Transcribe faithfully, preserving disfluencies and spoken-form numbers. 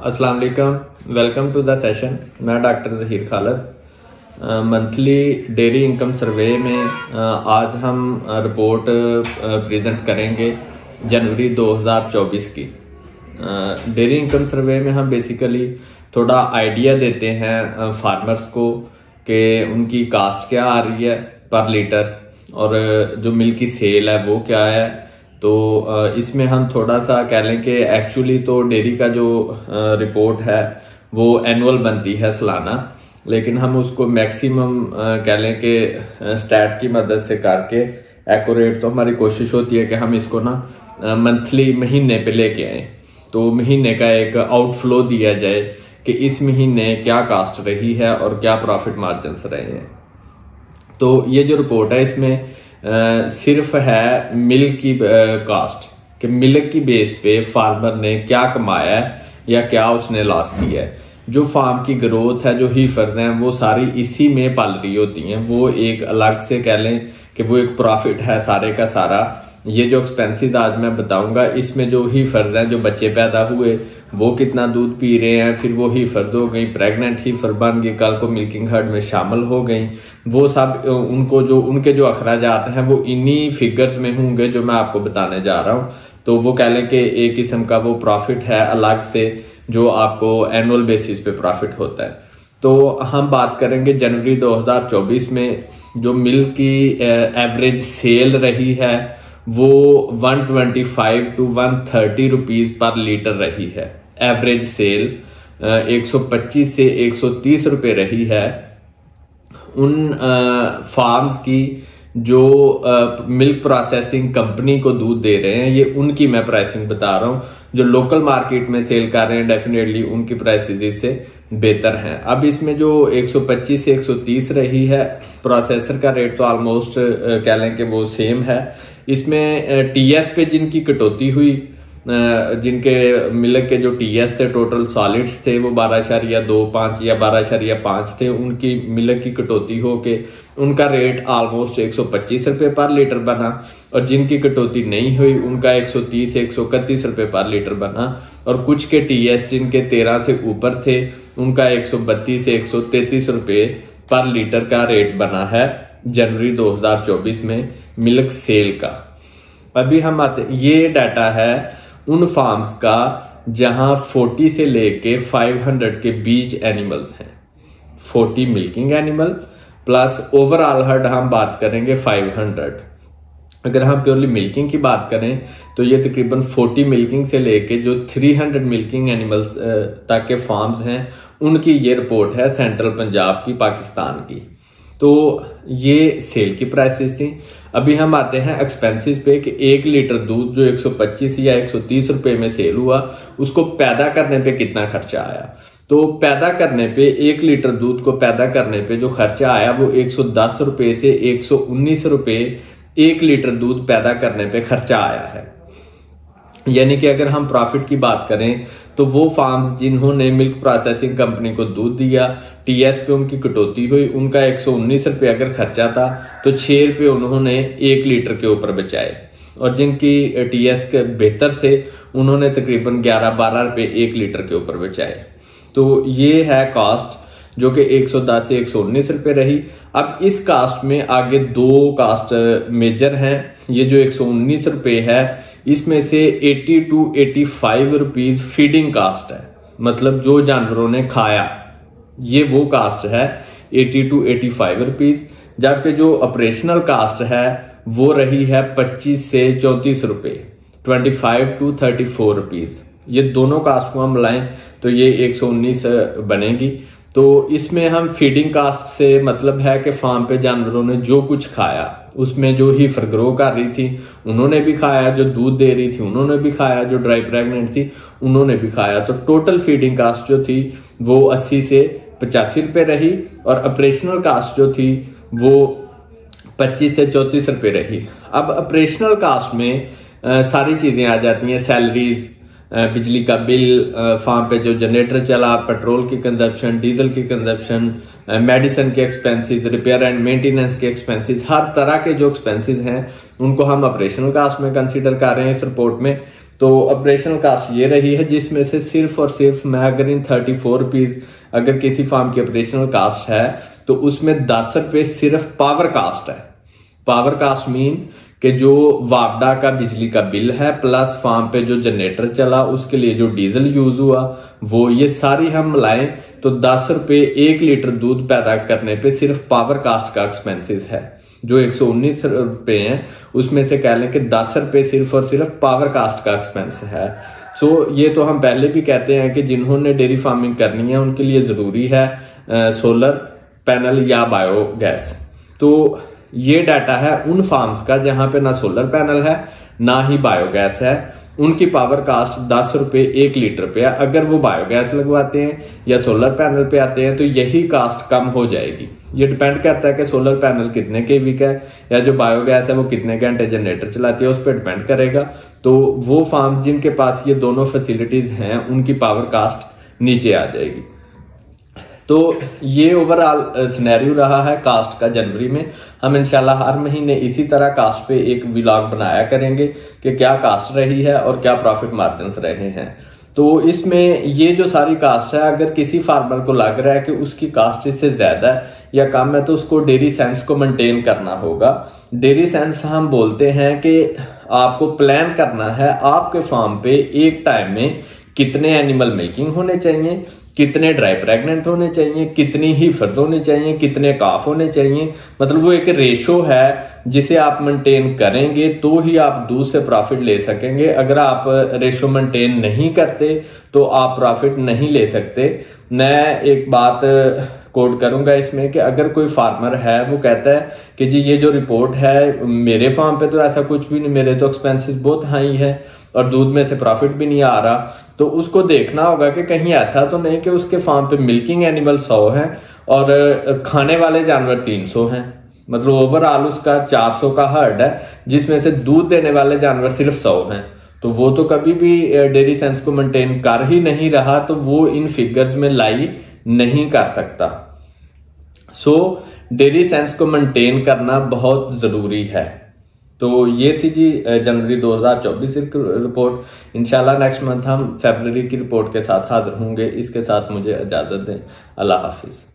अस्सलाम वालेकुम, welcome to the session. मैं doctor Zaheer Khalid. Monthly dairy income survey में uh, आज हम रिपोर्ट प्रेजेंट करेंगे जनवरी दो हज़ार चौबीस की। डेयरी इनकम सर्वे में हम बेसिकली थोड़ा आइडिया देते हैं फार्मर्स को कि उनकी कास्ट क्या आ रही है पर लीटर और जो मिल्क की सेल है वो क्या है। तो इसमें हम थोड़ा सा कह लें कि एक्चुअली तो डेयरी का जो रिपोर्ट है वो एनुअल बनती है सालाना, लेकिन हम उसको मैक्सिमम कह लें कि स्टैट की मदद से करके एक्यूरेट, तो हमारी कोशिश होती है कि हम इसको ना मंथली महीने पे लेके आए, तो महीने का एक आउटफ्लो दिया जाए कि इस महीने क्या कास्ट रही है और क्या प्रॉफिट मार्जिन्स रहे हैं। तो ये जो रिपोर्ट है इसमें Uh, सिर्फ है मिल्क की कास्ट uh, कि मिल्क की बेस पे फार्मर ने क्या कमाया है या क्या उसने लॉस किया है। जो फार्म की ग्रोथ है, जो हीफर्स हैं, वो सारी इसी में पल रही होती हैं। वो एक अलग से कह लें कि वो एक प्रॉफिट है सारे का सारा। ये जो एक्सपेंसेस आज मैं बताऊंगा, इसमें जो हीफर्स हैं, जो बच्चे पैदा हुए वो कितना दूध पी रहे हैं, फिर वो हीफर्स हो गई, प्रेग्नेंट हीफर बन गई, कल को मिल्किंग हर्ड में शामिल हो गई, वो सब उनको जो उनके जो अखराजात हैं वो इन्हीं फिगर्स में होंगे जो मैं आपको बताने जा रहा हूँ। तो वो कह लें कि एक किस्म का वो प्रॉफिट है अलग से जो आपको एनुअल बेसिस पे प्रॉफिट होता है। तो हम बात करेंगे जनवरी दो हज़ार चौबीस में जो मिल्क की एवरेज सेल रही है वो एक सौ पच्चीस टू एक सौ तीस रुपीस पर लीटर रही है। एवरेज सेल एक सौ पच्चीस से एक सौ तीस रुपए रही है। उन फार्म्स की जो मिल्क प्रोसेसिंग कंपनी को दूध दे रहे हैं, ये उनकी मैं प्राइसिंग बता रहा हूँ। जो लोकल मार्केट में सेल कर रहे हैं डेफिनेटली उनकी प्राइसेस इससे बेहतर हैं। अब इसमें जो एक सौ पच्चीस से एक सौ तीस रही है, प्रोसेसर का रेट तो ऑलमोस्ट कह लें कि वो सेम है। इसमें टीएस पे जिनकी कटौती हुई, जिनके मिल्क के जो टीएस थे टोटल सॉलिड्स थे वो बारह अशारिया दो पाँच या बारह अशारिया पाँच थे, उनकी मिल्क की कटौती होके उनका रेट ऑलमोस्ट एक सौ पच्चीस रुपए पर लीटर बना। और जिनकी कटौती नहीं हुई उनका एक सौ तीस एक सौ इकतीस रुपए पर लीटर बना। और कुछ के टीएस जिनके तेरह से ऊपर थे उनका एक सौ बत्तीस से एक सौ तैतीस रुपए पर लीटर का रेट बना है जनवरी दो हज़ार चौबीस में मिल्क सेल का। अभी हम आते, ये डाटा है उन फार्म्स का जहां चालीस से लेके पाँच सौ के बीच एनिमल्स हैं। चालीस milking animal plus overall herd हम बात करेंगे पाँच सौ। अगर हम प्योरली मिल्किंग की बात करें तो ये तकरीबन चालीस मिल्किंग से लेके जो तीन सौ मिल्किंग एनिमल्स तक के फार्म्स हैं उनकी ये रिपोर्ट है सेंट्रल पंजाब की, पाकिस्तान की। तो ये सेल की प्राइसेस थी। अभी हम आते हैं एक्सपेंसेस पे कि एक लीटर दूध जो एक सौ पच्चीस या एक सौ तीस रुपए में सेल हुआ उसको पैदा करने पे कितना खर्चा आया। तो पैदा करने पे एक लीटर दूध को पैदा करने पे जो खर्चा आया वो एक सौ दस रुपए से एक सौ उन्नीस रुपए एक लीटर दूध पैदा करने पे खर्चा आया है। यानी कि अगर हम प्रॉफिट की बात करें तो वो फार्म्स जिन्होंने मिल्क प्रोसेसिंग कंपनी को दूध दिया, टीएस पे उनकी कटौती हुई, उनका एक सौ उन्नीस रुपये अगर खर्चा था तो छह रुपये उन्होंने एक लीटर के ऊपर बचाए। और जिनकी टीएस के बेहतर थे उन्होंने तकरीबन ग्यारह बारह रुपये एक लीटर के ऊपर बचाए। तो ये है कॉस्ट जो कि एक सौ दस से एक सौ उन्नीस रुपये रही। अब इस कास्ट में आगे दो कास्ट मेजर हैं। ये जो एक सौ उन्नीस रुपये है इसमें से अस्सी टू पचासी रुपीस फीडिंग कास्ट है, मतलब जो जानवरों ने खाया, ये वो कास्ट है अस्सी टू पचासी रुपीस। जबकि जो ऑपरेशनल कास्ट है वो रही है पच्चीस से चौंतीस रुपए, पच्चीस टू चौंतीस रुपीस। ये दोनों कास्ट को हम मिलाएं तो ये एक सौ उन्नीस बनेगी। तो इसमें हम फीडिंग कास्ट से मतलब है कि फार्म पे जानवरों ने जो कुछ खाया, उसमें जो हीफर ग्रो कर रही थी उन्होंने भी खाया, जो दूध दे रही थी उन्होंने भी खाया, जो ड्राई प्रेग्नेंट थी उन्होंने भी खाया। तो टोटल फीडिंग कास्ट जो थी वो अस्सी से पचासी रुपए रही और ऑपरेशनल कास्ट जो थी वो पच्चीस से चौंतीस रुपए रही। अब ऑपरेशनल कास्ट में आ, सारी चीजें आ जाती हैं, सैलरीज, बिजली का बिल, फार्म पे जो जनरेटर चला, पेट्रोल की कंजप्शन, डीजल की कंजप्शन, मेडिसिन के एक्सपेंसेस, रिपेयर एंड मेंटेनेंस के एक्सपेंसेस, हर तरह के जो एक्सपेंसेस हैं उनको हम ऑपरेशनल कास्ट में कंसीडर कर रहे हैं इस रिपोर्ट में। तो ऑपरेशनल कास्ट ये रही है, जिसमें से सिर्फ और सिर्फ मैं अगर इन थर्टी फोर रुपीज अगर किसी फार्म की ऑपरेशनल कास्ट है तो उसमें दस रुपए सिर्फ पावर कास्ट है। पावर कास्ट मीन कि जो वापडा का बिजली का बिल है प्लस फार्म पे जो जनरेटर चला उसके लिए जो डीजल यूज हुआ वो, ये सारी हम लाएं तो दस रुपए एक लीटर दूध पैदा करने पे सिर्फ पावर कास्ट का एक्सपेंसेस है। जो एक सौ उन्नीस रुपए हैं उसमें से कह लें कि दस रुपए सिर्फ और सिर्फ पावर कास्ट का एक्सपेंस है। सो so, ये तो हम पहले भी कहते हैं कि जिन्होंने डेयरी फार्मिंग करनी है उनके लिए जरूरी है आ, सोलर पैनल या बायोगैस। तो ये डाटा है उन फार्म्स का जहां पे ना सोलर पैनल है ना ही बायोगैस है, उनकी पावर कास्ट दस रुपए एक लीटर पे है। अगर वो बायोगैस लगवाते हैं या सोलर पैनल पे आते हैं तो यही कास्ट कम हो जाएगी। ये डिपेंड करता है कि सोलर पैनल कितने केवी का है या जो बायोगैस है वो कितने घंटे जनरेटर चलाती है, उस पर डिपेंड करेगा। तो वो फार्म जिनके पास ये दोनों फैसिलिटीज हैं उनकी पावर कास्ट नीचे आ जाएगी। तो ये ओवरऑल सिनेरियो रहा है कास्ट का जनवरी में। हम इंशाल्लाह हर महीने इसी तरह कास्ट पे एक व्लॉग बनाया करेंगे कि क्या कास्ट रही है और क्या प्रॉफिट मार्जिन्स रहे हैं। तो इसमें ये जो सारी कास्ट है, अगर किसी फार्मर को लग रहा है कि उसकी कास्ट इससे ज्यादा है या कम है तो उसको डेयरी सेंस को मेंटेन करना होगा। डेयरी सेंस हम बोलते हैं कि आपको प्लान करना है आपके फार्म पे एक टाइम में कितने एनिमल मिल्किंग होने चाहिए, कितने ड्राई प्रेग्नेंट होने चाहिए, कितनी ही फर्द होने चाहिए, कितने काफ होने चाहिए। मतलब वो एक रेशो है जिसे आप मेंटेन करेंगे तो ही आप दूध से प्रॉफिट ले सकेंगे। अगर आप रेशो मेंटेन नहीं करते तो आप प्रॉफिट नहीं ले सकते। मैं एक बात कोट करूंगा इसमें कि अगर कोई फार्मर है वो कहता है कि जी ये जो रिपोर्ट है मेरे फार्म पे तो ऐसा कुछ भी नहीं, मेरे तो एक्सपेंसेस बहुत हाई है और दूध में से प्रॉफिट भी नहीं आ रहा, तो उसको देखना होगा कि कहीं ऐसा तो नहीं कि उसके फार्म पे मिल्किंग एनिमल सौ हैं और खाने वाले जानवर तीन सौ हैं। मतलब ओवरऑल उसका चार सौ का हर्ड है जिसमें से दूध देने वाले जानवर सिर्फ सौ हैं। तो वो तो कभी भी डेयरी सेंस को मेंटेन कर ही नहीं रहा, तो वो इन फिगर्स में लाई नहीं कर सकता। सो डेयरी सेंस को मेंटेन करना बहुत जरूरी है। तो ये थी जी जनवरी दो हज़ार चौबीस की रिपोर्ट। इंशाल्लाह नेक्स्ट मंथ हम फरवरी की रिपोर्ट के साथ हाजिर होंगे। इसके साथ मुझे इजाजत दें। अल्लाह हाफिज।